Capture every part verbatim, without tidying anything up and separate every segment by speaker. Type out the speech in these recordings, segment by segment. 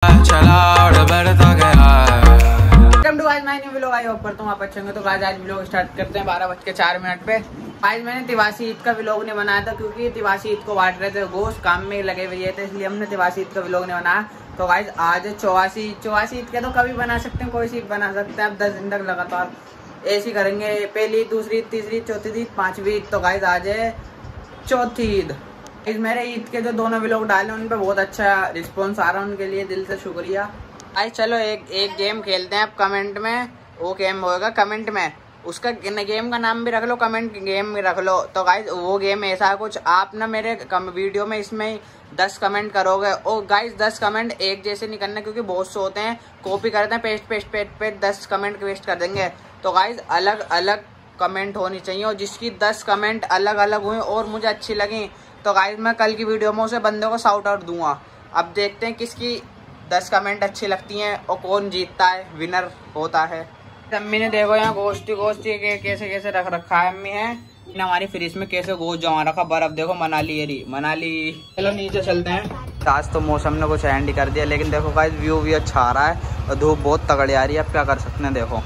Speaker 1: Welcome to guys my new vlog. I hope करता हूँ आप अच्छे होंगे। तो गाइस आज व्लॉग स्टार्ट करते हैं बारह बज के चार मिनट पे। आज मैंने तिवासी ईद का व्लॉग नहीं बनाया था क्योंकि तिवासी ईद को बांट रहे थे गोश्त, काम में लगे हुए थे, इसलिए हमने तिवासी ईद का व्लॉग नहीं बनाया। तो गाइस आज चौवासी चौवासी ईद के तो कभी बना सकते हैं, कोई सी बना सकते हैं। अब दस दिन तक लगातार ऐसी करेंगे, पहली दूसरी तीसरी चौथी ईद पांचवी ईद। तो गाइस आज है चौथी ईद। इस मेरे ईद के जो दोनों व्लॉग डाले उन पे बहुत अच्छा रिस्पॉन्स आ रहा है, उनके लिए दिल से शुक्रिया। आज चलो एक एक गेम खेलते हैं। आप कमेंट में वो गेम होगा, कमेंट में उसका गेम का नाम भी रख लो, कमेंट गेम भी रख लो। तो गाइज वो गेम ऐसा है कुछ, आप ना मेरे वीडियो में इसमें दस कमेंट करोगे और गाइज दस कमेंट एक जैसे नहीं करना क्योंकि बहुत से होते हैं कॉपी करते हैं, पेस्ट पेस्ट पेस्ट पे दस कमेंट वेस्ट कर देंगे। तो गाइज अलग अलग कमेंट होनी चाहिए और जिसकी दस कमेंट अलग अलग हुई और मुझे अच्छी लगी तो गाइज मैं कल की वीडियो में उसे बंदे को शाउट आउट दूंगा। अब देखते हैं किसकी दस कमेंट अच्छी लगती हैं और कौन जीतता है, विनर होता है। अम्मी ने देखो यहाँ गोश्ती गोश्ती के कैसे कैसे रख रखा है। अम्मी है हमारी फ्रिज में कैसे गोश्त जमा रखा, बर्फ देखो मनाली ये रही मनाली। चलो नीचे चलते हैं। आज तो मौसम ने कुछ एंड ही कर दिया, लेकिन देखो गाइस व्यू भी अच्छा आ रहा है और धूप बहुत तगड़ी आ रही है। अब क्या कर सकते हैं, देखो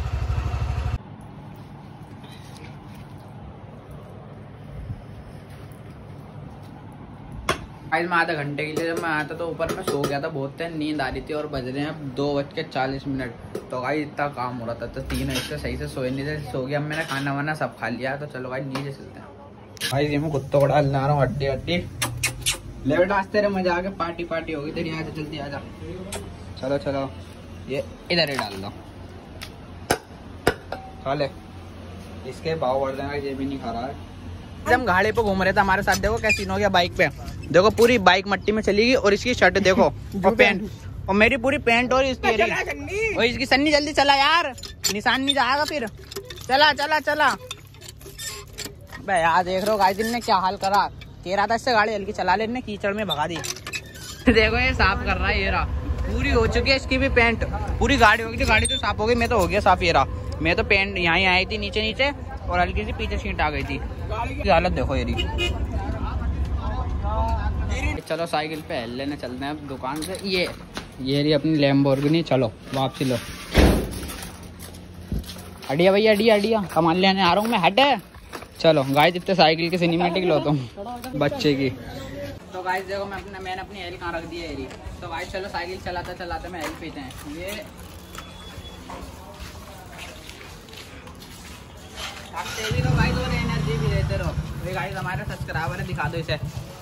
Speaker 1: आज मैं आधा घंटे के लिए जब मैं आया था तो ऊपर में सो गया था, बहुत तेज नींद आ रही थी और बज रहे हैं अब दो बज के चालीस मिनट। तो भाई इतना काम हो रहा था तो तीन बजे से सही से सोए नहीं थे, सो गया। अब मैंने खाना वाना सब खा लिया। तो चलो भाई नीचे चलते हैं। भाई ये मैं कुत्तों को डालने आ रहा हूँ, हड्डी हड्डी ले डांसते रहे, मजा आ गया, पार्टी पार्टी होगी तेरी। यहाँ से जल्दी आ जा, चलो चलो ये इधर ही डाल दो, खा ले। इसके भाव बढ़ जाएगा, ये भी नहीं खा रहा है। हम गाड़ी पे घूम रहे थे, हमारे साथ देखो कैसी हो गया बाइक पे, देखो पूरी बाइक मट्टी में चली गई। और इसकी शर्ट देखो और पैंट और मेरी पूरी पैंट और इसकी और इसकी सन्नी। जल्दी चला यार, निशान नहीं जाएगा फिर। चला चला चला बे यार, देख रहे हो गाइस ने क्या हाल करा। कह रहा था इससे गाड़ी हल्की चला ले, कीचड़ में भगा दी। देखो ये साफ कर रहा है, ये रहा पूरी हो चुकी है इसकी भी पैंट। पूरी गाड़ी होगी तो गाड़ी तो साफ हो गई, मैं तो हो गया साफ। ये रहा, मैं तो पैंट यहाँ ही आई थी नीचे नीचे और हल्की सी पीछे सीट आ गई थी। हालत देखो ये रही। चलो साइकिल पे हेल लेने चलते हैं अब दुकान से। ये ये रही अपनी लैम्बोर्गिनी। चलो वापसी लो। अडिया भैया अडिया अडिया कमान लेने आ रहा हूँ मैं, हट है। चलो गाइस इतने साइकिल की सिनेमैटिक लो तुम बच्चे की। तो गाइस देखो मैं अपना मैंने अपनी हेल कहाँ रख दी है। तो गाइस चलो साइकिल चलाते चलाते मैं हेल पीते हैं। ये भी तो गाइस और एनर्जी भी देते रहो। ये गाइस हमारे सब्सक्राइबर है, दिखा दो इसे।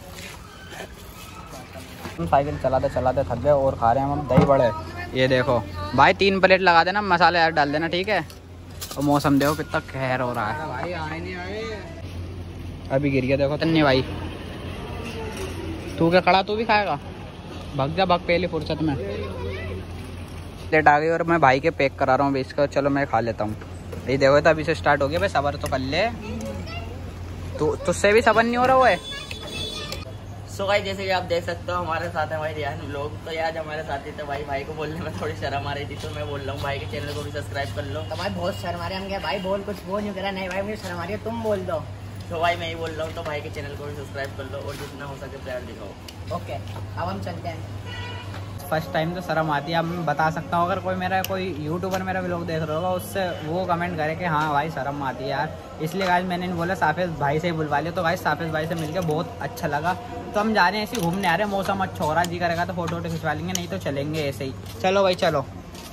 Speaker 1: हम साइकिल चलाते चलाते थक गए और खा रहे हैं हम दही बड़े। ये देखो भाई तीन प्लेट लगा देना, मसाले यार डाल देना, ठीक है। और मौसम देखो कितना कहर हो रहा है भाई। आए नहीं आए, अभी गिर गया देखो तन्नी भाई। तू क्या खड़ा, तू भी खाएगा? भग जा भग, पहले फुर्सत में प्लेट आ गई और मैं भाई के पैक करा रहा हूँ इसका। चलो मैं खा लेता हूँ। ये देखो तो अभी से स्टार्ट हो गया भाई, सबर तो कर ले तू, तुझसे भी सबर नहीं हो रहा हुआ है।
Speaker 2: सो भाई जैसे कि आप देख सकते हो हमारे साथ है भाई रियान लोग। तो यार हमारे साथ ही थे भाई, भाई को बोलने में थोड़ी शर्म आ रही थी तो मैं बोल रहा हूँ भाई के चैनल को भी सब्सक्राइब कर लो।
Speaker 3: तो भाई बहुत शर्म आ रही है, हम क्या भाई बोल कुछ बोल नहीं करा। नहीं भाई मुझे शर्म आ रही है, तुम बोल दो।
Speaker 2: तो भाई मैं ही बोल रहा हूँ, तो भाई के चैनल को भी सब्सक्राइब कर लो और जितना हो सके प्यार दिखाओ।
Speaker 3: ओके अब हम चलते हैं।
Speaker 1: फर्स्ट टाइम तो शर्म आती है। अब मैं बता सकता हूँ अगर कोई मेरा कोई यूट्यूबर मेरा व्लॉग देख रहा होगा उससे वो कमेंट करे कि हाँ भाई शर्म आती है यार। इसलिए गाइस मैंने नहीं बोला, साफिज भाई से ही बुलवा लिया। तो गाइस साफिज भाई से मिलकर बहुत अच्छा लगा। तो हम जा रहे हैं ऐसे घूमने आ रहे हैं, मौसम अच्छा हो रहा है, जी करेगा तो फोटो वोटो खिंचवा लेंगे, नहीं तो चलेंगे ऐसे ही। चलो भाई चलो।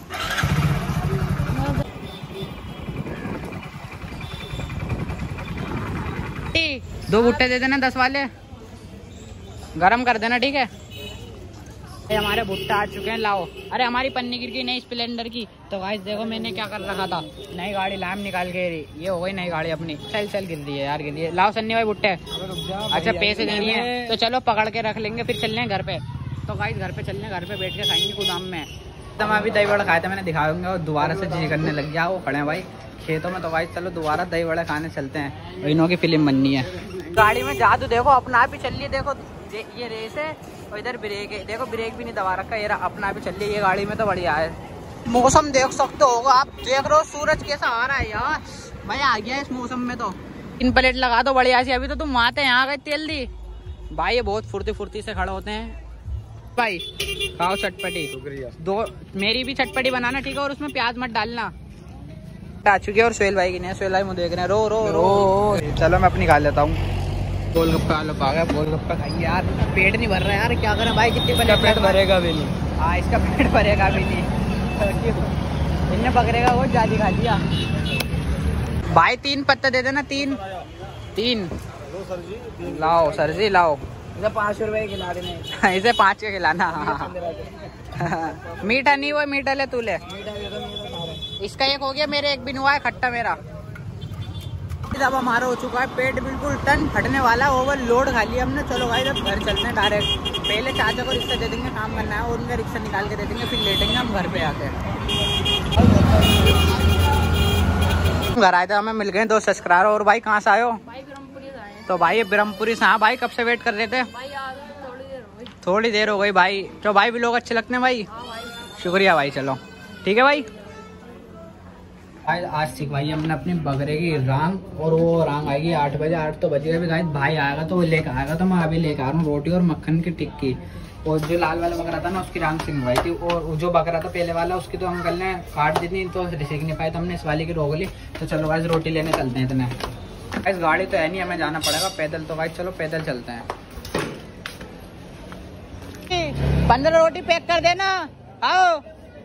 Speaker 1: दो भुट्टे दे देना, दस वाले गरम कर देना, ठीक है। हमारे भुट्टा आ चुके हैं, लाओ। अरे हमारी पन्नी गिर गई नई स्प्लेंडर की। तो गाइस देखो मैंने क्या कर रखा था, नई गाड़ी लाम निकाल के रही। ये हो गई नई गाड़ी अपनी। चल चल गिर रही है यार, गिर रही है। लाओ सन्नी भाई भुट्टे। अच्छा पैसे देनी है तो चलो पकड़ के रख लेंगे, फिर चलने घर पे। तो गाइस घर पे चलने, घर पे बैठ के खाएंगे गोदाम में। तो मैं अभी दही बड़ा खाया था, मैंने दिखाऊंगा और दोबारा से जी करने लग गया। वो खड़े हैं भाई खेतों में। तो गाइस चलो दोबारा दही बड़ा खाने चलते हैं, इन्हों की फिल्म बननी है। गाड़ी में जादू देखो, अपना आप ही चल रही है। देखो ये रेस है और इधर ब्रेक है, देखो ब्रेक भी नहीं दबा रखा, ये अपना भी चल रही है। ये गाड़ी में तो बढ़िया है। मौसम देख सकते होगा आप, देख रहे हो सूरज कैसा आ रहा है यार, मजा आ गया इस मौसम में। तो इन प्लेट लगा दो बढ़िया सी। अभी तो तुम आते हैं यहाँ गए तेल दी भाई, ये बहुत फुर्ती फुर्ती से खड़े होते हैं। भाई खाओ चटपटी। दो मेरी भी चटपटी बनाना ठीक है, और उसमें प्याज मत डालना। आ चुकी है और सोहेल भाई की नहीं, सोहेल भाई मुझे देख रहे हैं, रो रो रो, रो। चलो मैं अपनी खा लेता हूँ। गोलगप्पा आलू आ गया, गोलगप्पा खाएंगे यार। पेट नहीं भर रहा है यार, क्या करें भाई, कितनी बने पेट भरेगा भी नहीं। हाँ इसका पेट भरेगा भी नहीं, इनने पकड़ेगा वो ज्यादा खा लिया। भाई तीन पत्ता दे देना, तीन तीन लाओ सर जी लाओ। इसे पाँच रुपए खिला देना, इसे पाँच के खिलाना। मीठा नहीं वो मीठा ले तू ले। इसका एक हो गया, मेरे एक भी नहीं हुआ है खट्टा मेरा। अब हमारा हो चुका है पेट बिल्कुल टन फटने वाला, ओवर लोड खा लिया हमने। चलो भाई जब घर चलते हैं डायरेक्ट, पहले चाचा को रिक्शा दे देंगे, काम करना है, और उनका रिक्शा निकाल के दे देंगे, फिर लेटेंगे हम घर पे आके। घर आए थे, हमें मिल गए दो सब्सक्राइबर। और भाई कहाँ से आए हो? तो भाई ब्रह्मपुरी से। हाँ भाई कब से वेट कर रहे थे? थोड़ी देर हो गई भाई। तो भाई भी लोग अच्छे लगते हैं भाई, शुक्रिया भाई। चलो ठीक है भाई। भाई आज सिखवाई हमने अपनी बकरे की रांग, और वो रांग आएगी आठ बजे। आठ तो बजे भी गाइस, भाई आएगा तो वो लेकर आएगा, तो मैं अभी लेकर आ रहा हूँ रोटी और मक्खन की टिक्की। और जो लाल वाला बकरा था ना उसकी रांग सिखवाई थी, और जो बकरा था पहले वाला उसकी तो अंकल ने काट दी थी, तो सीख नहीं पाए, तो हमने इस वाले की रोक ली। तो चलो गाइस रोटी लेने चलते हैं। इतने गाइस गाड़ी तो है नहीं, हमें जाना पड़ेगा पैदल। तो गाइस चलो पैदल चलते हैं। पंद्रह रोटी पैक कर देना। आओ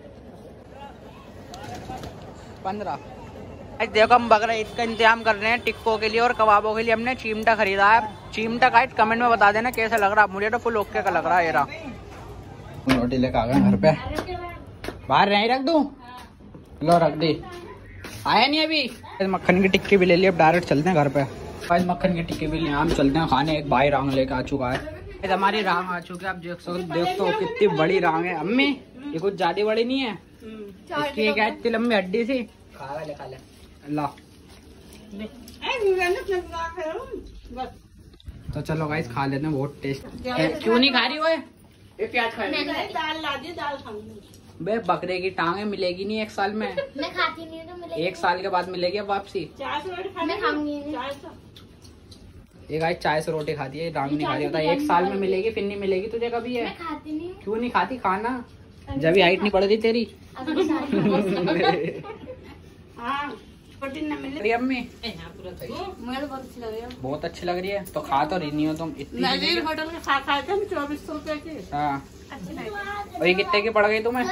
Speaker 1: पंद्रह। देखो हम बकरा ईद का इंतजाम कर रहे हैं टिक्कों के लिए और कबाबों के लिए। हमने चीमटा खरीदा है। चीमटा गाइस कमेंट में बता देना कैसा लग रहा है। मुझे तो फुल ओके का लग रहा है। ये रहा रोटी लेकर आ गए घर पे। बाहर नहीं रख दूं? लो रख दी। आया नहीं अभी। मक्खन की टिक्की भी ले ली, अब डायरेक्ट चलते हैं घर पे। भाई मक्खन की टिक्की भी ले, हम चलते हैं खाने। एक भाई रांग लेकर आ चुका है, हमारी रांग आ चुकी है। आप देख सकते देख तो कितनी बड़ी रांग है। अम्मी ये कुछ ज्यादा बड़ी नहीं है, इसकी क्या इतनी लंबी हड्डी सी। खा ले खा ले अल्लाह। तो चलो गाइस खा लेते हैं, बहुत टेस्ट। क्यों नहीं खा रही वो? ये प्याज खा रही है। दाल ला दी, दाल खाऊंगी। बे बकरे की टांगे मिलेगी नहीं एक साल में।
Speaker 3: मैं खाती नहीं तो मिलेगी।
Speaker 1: एक साल के बाद मिलेगी अब वापसी।
Speaker 3: मैं खाऊंगी।
Speaker 1: ये गाइस चाय से रोटी खाती है, रांग नहीं खा रही होता। एक साल में मिलेगी, फिर नहीं मिलेगी तुझे कभी है।
Speaker 3: मैं खाती नहीं।
Speaker 1: क्यों नहीं खाती? खाना जब हाइट नहीं पड़ रही तेरी। अम्मी बहुत अच्छी लग रही है, तो खा तो रही नहीं हो तुम इतनी।
Speaker 3: होटल के खा खा के चौबीस सौ रुपए की।
Speaker 1: हाँ और ये कितने की पड़ गई तुम्हें?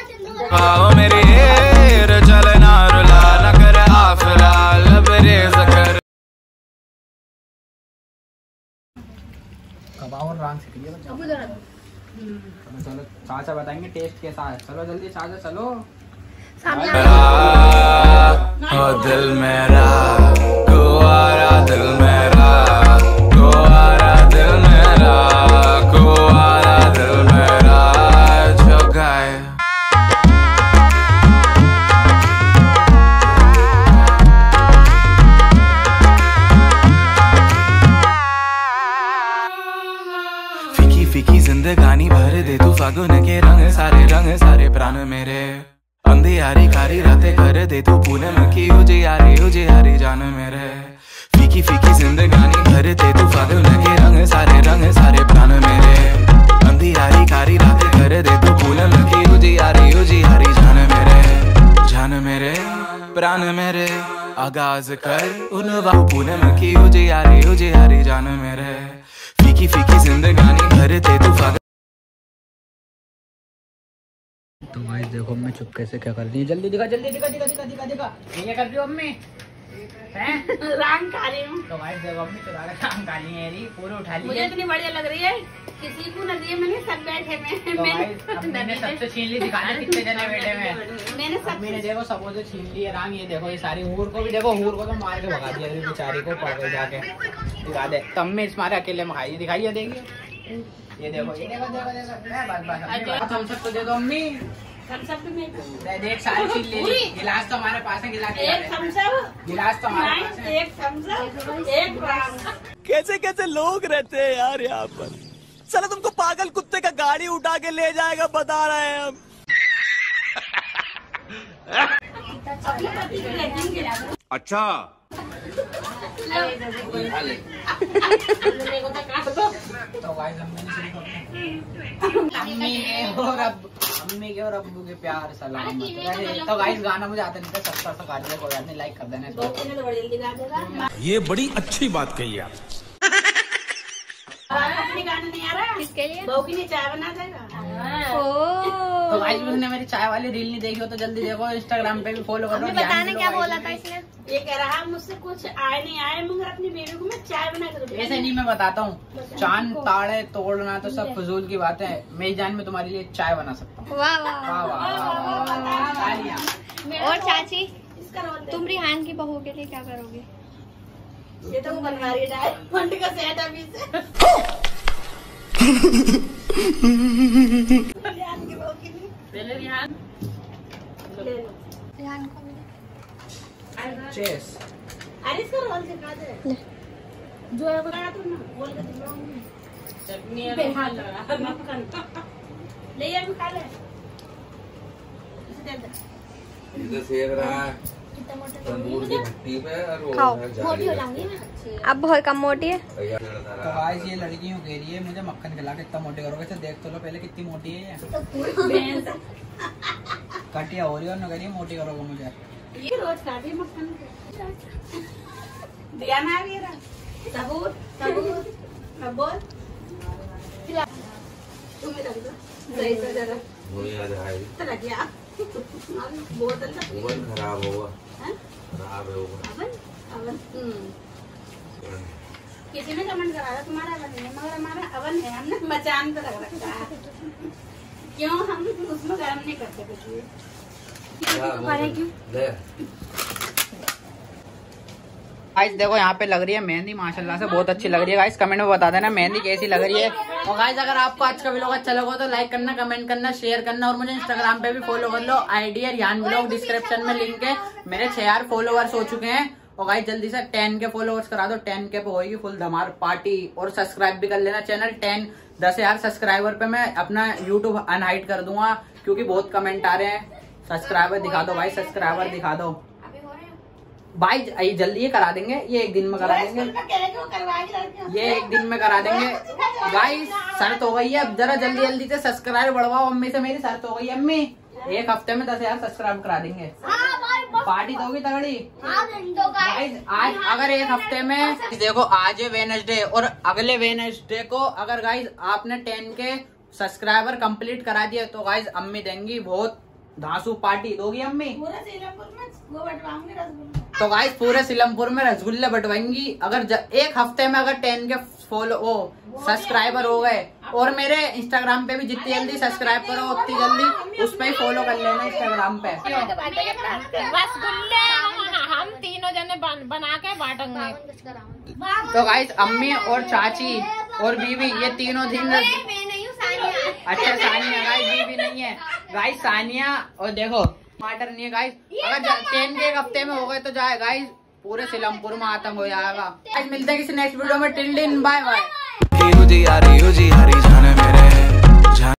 Speaker 1: कबाब और रांग सीख लिया। चलो चाचा बताएंगे टेस्ट कैसा है। चलो जल्दी चाचा चलो।
Speaker 4: ओ दिल मेरा कुआरा, दिल मेरा कुआरा, दिल मेरा कुआरा, दिल मेरा जो गाए। फीकी फीकी जिंदगानी भर दे तू फागुन के रंग, सारे रंग सारे प्राण मेरे। अंधियारी कारी रातें कर दे तू पूनम की उजियारी, उजियारी जान मेरे। फीकी फीकी जिंदगानी भर दे तू फागुन के रंग, सारे रंग सारे प्राण मेरे। अंधियारी कारी रातें कर दे तू पूनम की उजियारी, उजियारी जान मेरे, जान मेरे प्राण मेरे। आगाज कर उन वाह पूनम की उजियारी, उजियारी जान मेरे। फीकी फीकी जिंदगानी भर दे तू फागुन।
Speaker 1: तो भाई देखो मैं चुपके से क्या कर रही है, जल्दी दिखा जल्दी दिखा दिखा दिखा दिखा दिखा। ये कर रही हो अम्मी?
Speaker 3: रांग खा रही हूँ।
Speaker 1: तो भाई देखो अम्मी चुरा के रांग खा ली है, पूरी उठा ली।
Speaker 3: मुझे इतनी बढ़िया लग रही है, किसी को न दिए मैंने, सब बैठे में।
Speaker 1: तो भाई मैंने सबसे छीन ली। दिखाना कितने जने बैठे में।
Speaker 3: मैंने सब
Speaker 1: मैंने देखो सबको से छीन ली है रांग। ये देखो ये सारी हूर को भी देखो, हूर को तो मार के भगा दिया बेचारी को, पड़ गई जाके। दिखा दे तो अम्मी इस मारे अकेले में खाई। दिखाइए देखिए ये देखो ये देखो देखो देखो। हम सब तो दे दो अम्मी। देख सारी छीन ले ली। गिलास तो हमारे पास है, गिलास गिलास तो हमारे पास है।
Speaker 3: एक थम्स एक रांग।
Speaker 4: कैसे कैसे लोग रहते हैं यार यहाँ पर। साला तुमको पागल कुत्ते का गाड़ी उठा के ले जाएगा, बता रहे हैं हम।
Speaker 5: अच्छा
Speaker 1: तो गाइस अम्मी के और अब अम्मी के और अब्बू के प्यार सलाम। तो गाइस गाना मुझे आता नहीं था, सबका सा काट दिया, कोई बात नहीं, लाइक कर देना।
Speaker 5: ये बड़ी अच्छी बात कही आप।
Speaker 6: गाना नहीं आ रहा किसके लिए? बहू के लिए चाय बना देगा।
Speaker 1: तो गाइस उसने मेरी चाय वाली रील नहीं देखी हो तो जल्दी देखो, इंस्टाग्राम पे भी फॉलो करो।
Speaker 3: बताने क्या बोला था इसने?
Speaker 6: ये कह रहा मुझसे कुछ आए नहीं आए, मगर अपनी बेबी को मैं चाय बना कर।
Speaker 1: ऐसे नहीं, मैं बताता हूँ, चांद ताड़े तोड़ना तो सब फजूल की बात है। मेरी जान में तुम्हारे लिए चाय बना सकता हूँ।
Speaker 3: वाह वाह
Speaker 1: वाह वाह।
Speaker 3: और चाची,
Speaker 6: इसका रोल
Speaker 3: तुम रिहान की बहू के लिए क्या करोगे?
Speaker 6: ये तो वो बनवा रही है डायमंड का सेट अभी से। रिहान की बहू के लिए पहले रिहान ले लो।
Speaker 3: रिहान को
Speaker 1: चेस।
Speaker 6: अरे इसका रोल दिखा दे जो है बता तू ना, बोल के दिखाऊंगी। चटनी है मक्खन ले ये भी खा ले। इसे दे दे।
Speaker 7: इधर सेक रहा है तंदूर की भट्टी पे और वो
Speaker 3: खाओ।
Speaker 6: मोटी हो जाऊंगी मैं।
Speaker 3: अब बहुत कम मोटी है।
Speaker 1: तो गाइस ये लड़कियों के लिए मुझे मक्खन खिला के इतना मोटी करोगे तो देख तो लो पहले कितनी मोटी है ये।
Speaker 6: तो पूरी भैंस
Speaker 1: कटिया हो रही है और न करिए मोटी करोगे मुझे।
Speaker 6: ये रोज खाती है मक्खन। दिया ना आ गया सबूत सबूत अब बोल खिला तुम्हें रख दो सही से जरा
Speaker 7: वो याद है
Speaker 6: तो रख गया बोतल का
Speaker 7: ओवन खराब होगा।
Speaker 6: हैं?
Speaker 7: खराब है ओवन।
Speaker 6: अवन अवन किसी ने कमेंट करा था तुम्हारा अवन है, मगर हमारा अवन है, हमने मचान पे रख रखा है। क्यों हम उसमें गर्म नहीं करते कुछ भी।
Speaker 7: ले
Speaker 1: गाइस देखो यहाँ पे लग रही है मेहंदी, माशाल्लाह से बहुत अच्छी लग रही है। गाइस कमेंट में बता देना मेहंदी कैसी लग रही है। और गाइस अगर आपको आज का व्लॉग अच्छा लगा तो लाइक करना, कमेंट करना, शेयर करना और मुझे इंस्टाग्राम पे भी फॉलो कर लो। आईडी है रिहान व्लॉग, डिस्क्रिप्शन में लिंक है। मेरे छह हजार फॉलोअर्स हो चुके हैं और गाइस जल्दी से टेन के फॉलोअर्स करा दो। टेन के पे होगी फुल धमार पार्टी। और सब्सक्राइब भी कर लेना चैनल। टेन दस हजार सब्सक्राइबर पे मैं अपना यूट्यूब अनहाइड कर दूंगा क्योंकि बहुत कमेंट आ रहे हैं। सब्सक्राइबर दिखा दो भाई, सब्सक्राइबर दिखा दो भाई। ये जल्दी ये करा देंगे, ये एक दिन में करा देंगे, ये एक दिन में करा देंगे। गाइस शर्त हो गई है, अब जरा जल्दी जल्दी से सब्सक्राइब बढ़वाओ। अम्मी से मेरी शर्त हो गई है, अम्मी एक हफ्ते में दस हजार सब्सक्राइब करा देंगे। पार्टी दोगी तगड़ी। गाइस आज अगर एक हफ्ते में देखो, आज है वेडनेसडे और अगले वेडनेसडे को अगर गाइस आपने टेन के सब्सक्राइबर कंप्लीट करा दिए तो गाइस अम्मी देंगी बहुत धांसू पार्टी। दोगी अम्मी?
Speaker 6: पूरे सीलमपुर में वो बंटवाऊंगी रसगुल्ला।
Speaker 1: तो गाइस पूरे सीलमपुर में रसगुल्ले बंटवाएंगी अगर ज, एक हफ्ते में अगर टेन के फॉलो वो सब्सक्राइबर हो गए। और मेरे इंस्टाग्राम पे भी जितनी जल्दी सब्सक्राइब करो उतनी जल्दी उस पे ही फॉलो कर लेना इंस्टाग्राम पे।
Speaker 8: रसगुल्ले हम तीनों जने बना के बांटेंगे।
Speaker 1: तो गाइस अम्मी और चाची और बीवी ये तीनों दिन। अच्छा सानिया गाइस बीवी नहीं है गाइस, सानिया। और देखो टमाटर नहीं है गाइस। अगर टेन के एक हफ्ते में हो गए तो जाए गाइस पूरे सीलमपुर में आतंक हो जाएगा। गाइस मिलते हैं किसी नेक्स्ट वीडियो में। Till then bye bye.